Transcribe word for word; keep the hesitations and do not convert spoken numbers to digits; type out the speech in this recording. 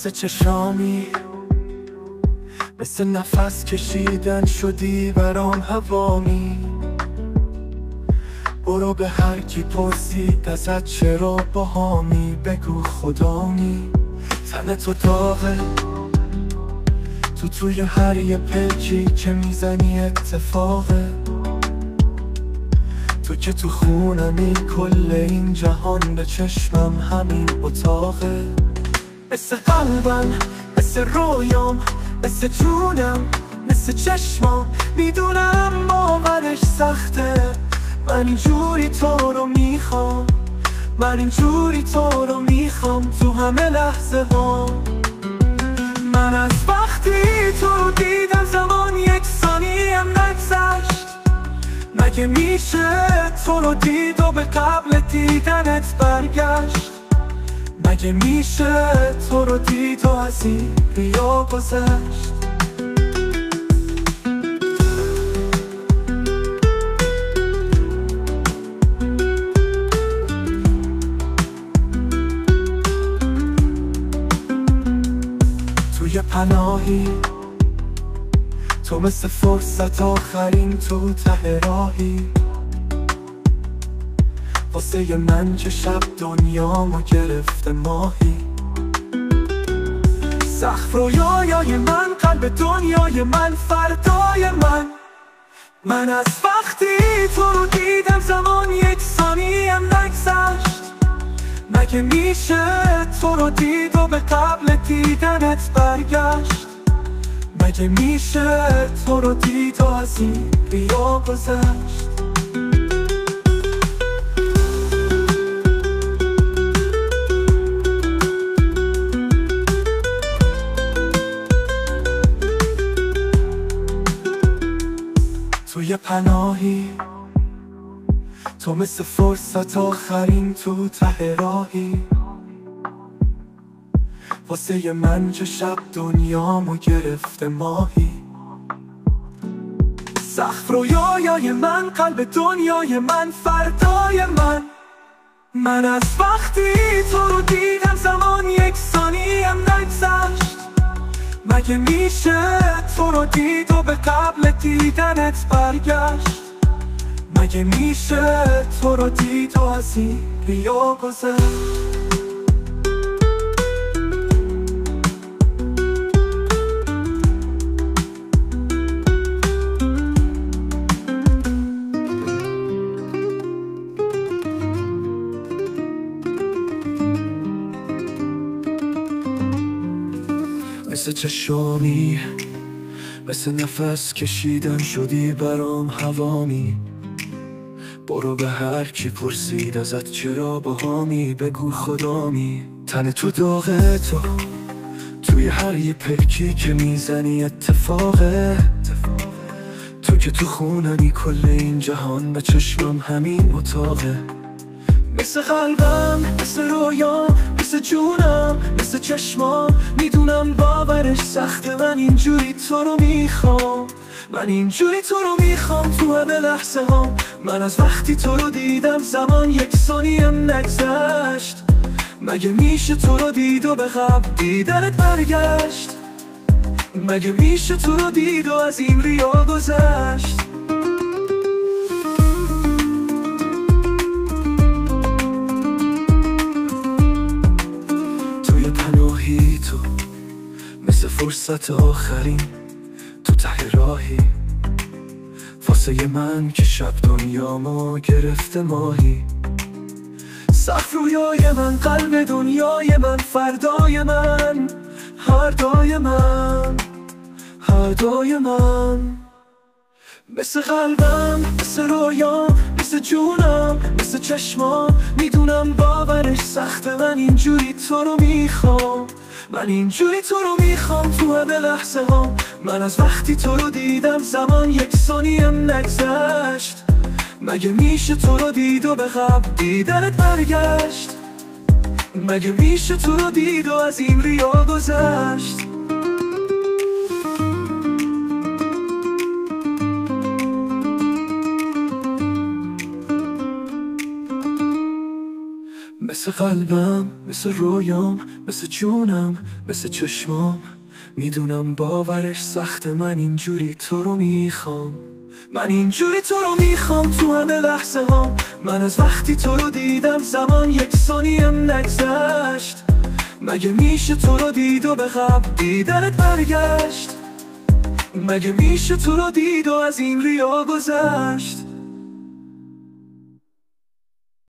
مثل چشامی، مثل نفس کشیدن شدی برام هوامی. برو به هر کی پرسید ازت چرا باهامی، بگو خدامی. تن تو داغه، تو توی هر یه پلکی که میزنی اتفاقه. تو که تو خونمی، کل این جهان به چشمم همین اتاقه. مثل قلبم، مثل رویام، مثل جونم، مثل چشمام. میدونم باورش سخته، من اینجوری تو رو میخوام، من اینجوری تو رو میخوام تو همه لحظه ها. من از وقتی تو رو دیدم زمان یک ثانیه هم نگذشت. مگه میشه تو رو دید و به قبل دیدنت برگشت؟ مگه میشه تو رو دید و از این ریا گذشت؟ توی پناهی، تو مثل فرصت آخرین تو ته راهی. واسه من که شب دنیامو گرفته ماهی. سقف رویای من، قلب دنیای من، فردای من. من از وقتی تو رو دیدم زمان یک ثانیه هم نگذشت. مگه میشه تو رو دید و به قبل دیدنت برگشت؟ مگه میشه تو رو دید و از این ریا گذشت؟ توی پناهی، تو مثل فرصت آخرین تو ته راهی. واسه من که شب دنیامو گرفته ماهی. سقف رویای من، قلب دنیای من، فردای من. من از وقتی تو رو دیدم زمان یک ثانیه هم نگذشت. مگه میشه تو رو دید و به قبل دیدنت برگشت؟ مگه میشه تو رو دید و از این ریا گذشت؟ مثل چشامی، مثل نفس کشیدن شدی برام هوامی. برو به هر کی پرسید ازت چرا باهامی، بگو خدامی. تن تو داغه، تو توی هر یه پلکی که میزنی اتفاقه. تو که تو خونمی، کل این جهان به چشمم همین اتاقه. مثل قلبم، مثل رویام، مثل جونم، مثل چشمام. میدونم باورش سخته، من اینجوری تو رو میخوام، من اینجوری تو رو میخوام تو همه لحظه ها. من از وقتی تو رو دیدم زمان یک ثانیه هم نگذشت. مگه میشه تو رو دید و به قبل دیدنت برگشت؟ مگه میشه تو رو دید و از این ریا گذشت؟ توی پناهی، تو مثل فرصت آخرین تو ته راهی. واسه من که شب دنیامو گرفته ماهی. سقف رویای من، قلب دنیای من، فردای من، هر دای من، هر دای من. مثل قلبم، مثل رویام، مثل جونم، مثل چشمام. میدونم باورش سخته، من اینجوری تو رو میخوام، من اینجوری تو رو میخوام تو همه لحظه ها. من از وقتی تو رو دیدم زمان یک ثانیه هم نگذشت. مگه میشه تو رو دید و به قبل دیدنت برگشت؟ مگه میشه تو رو دید و از این ریا گذشت؟ مثل قلبم، مثل رویام، مثل جونم، مثل چشمام. میدونم باورش سخته، من اینجوری تو رو میخوام. من اینجوری تو رو میخوام تو همه لحظه هام. من از وقتی تو رو دیدم زمان یک ثانیم نگذشت. مگه میشه تو رو دید و به قبل دیدنت برگشت؟ مگه میشه تو رو دید و از این ریا گذشت؟